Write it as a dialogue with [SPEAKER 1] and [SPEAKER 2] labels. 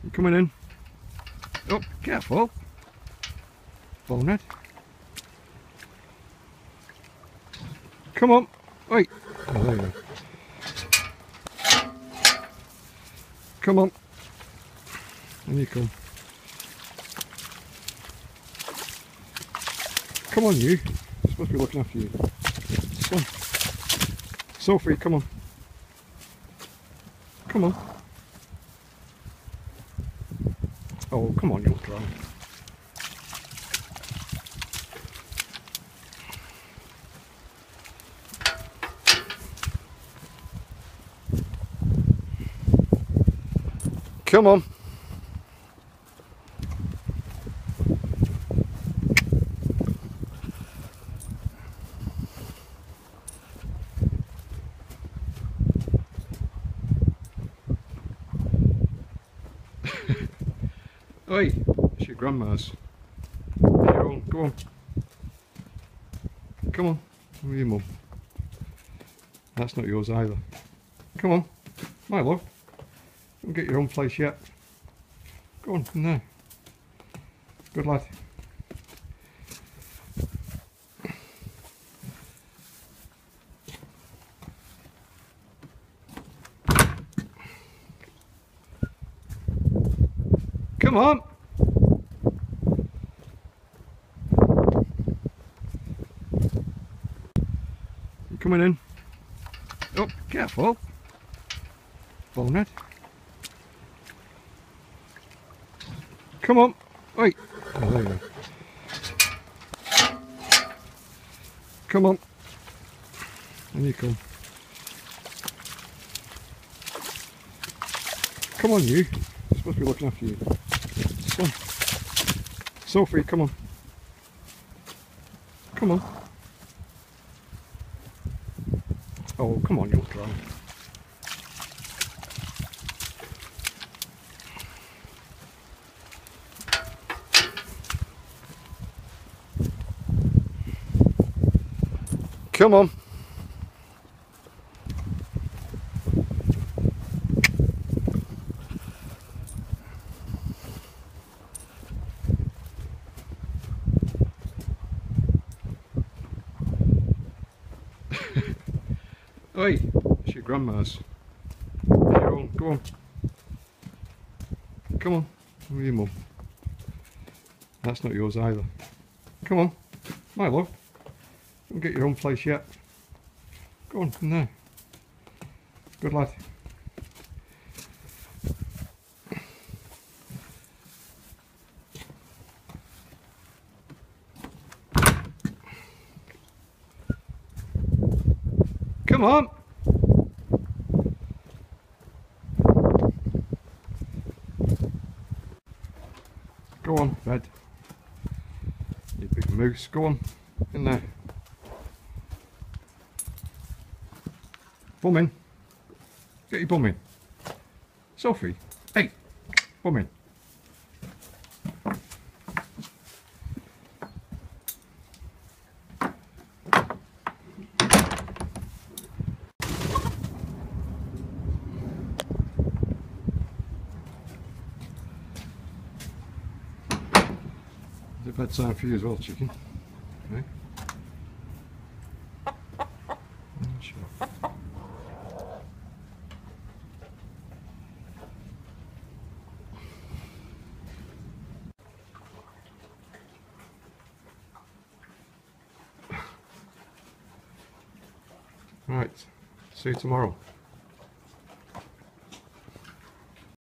[SPEAKER 1] You coming in? Oh, careful. Bonehead. Come on. Wait. Oh, there you go. Come on. In you come. Come on, you. You're supposed to be looking after you. Come on. Sophie, come on. Come on. Oh, come on, you'll try. Come on. Oi, it's your grandma's. Your own. Go on. Come on. With your mum. That's not yours either. Come on. My love. Don't get your own place yet. Go on, in there. Good lad. Come on! You coming in? Oh, careful! Bonehead. Come on! Wait! Oh, there you go. Come on! In you come. Come on, you. You're supposed to be looking after you. Come on. Sophie, come on. Come on. Oh, come on, you'll try. Come on. Oi, it's your grandma's. Your own. Go on. Come on. With your mum. That's not yours either. Come on. My love. Don't get your own place yet. Go on, in there. Good lad. Come on! Go on, bed. You big moose. Go on, in there. Bum in. Get your bum in. Sophie, hey, bum in. It's bedtime for you as well, chicken. Okay. Sure. Right, see you tomorrow.